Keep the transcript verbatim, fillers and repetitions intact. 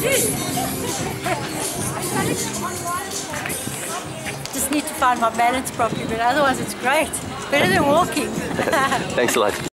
Just need to find my balance properly, but otherwise it's great. Better than walking. Thanks a lot.